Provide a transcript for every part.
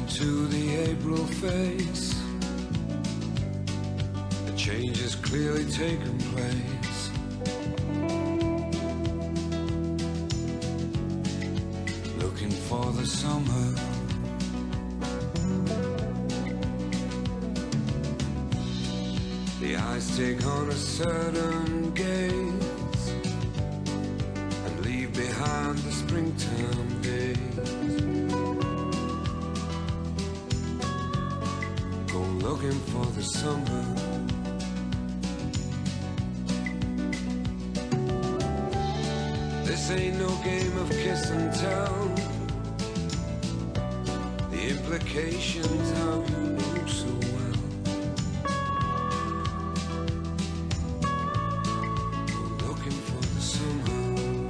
into the April face. A change has clearly taken place. Looking for the summer. The eyes take on a certain gaze and leave behind the springtime days. Go looking for the summer. This ain't no game of kiss and tell. The implications how you know so well. Go looking for the summer.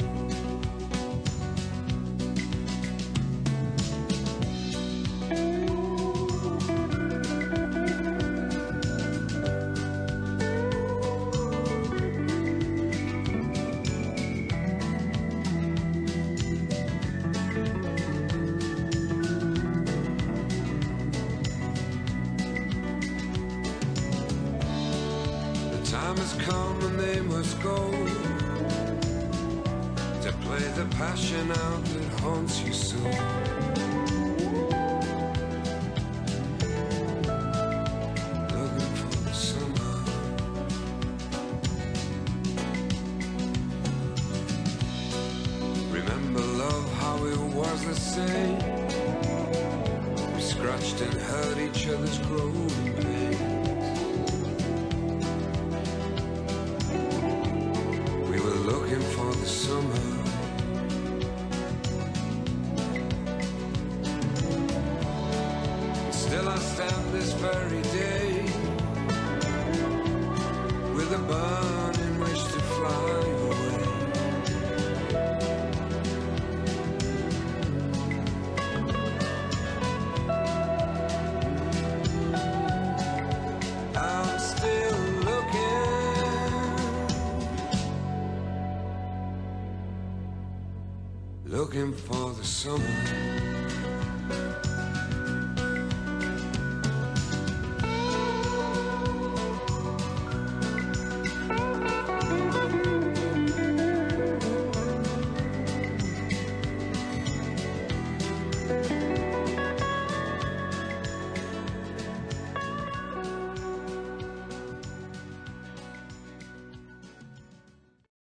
Time has come and they must go to play the passion out that haunts you so. Looking for the summer. Remember love, how it was the same. We scratched and hurt each other's growing pain. Looking for the summer. Still I stand this very day with a burning wish to fly away. I'm still looking for the summer.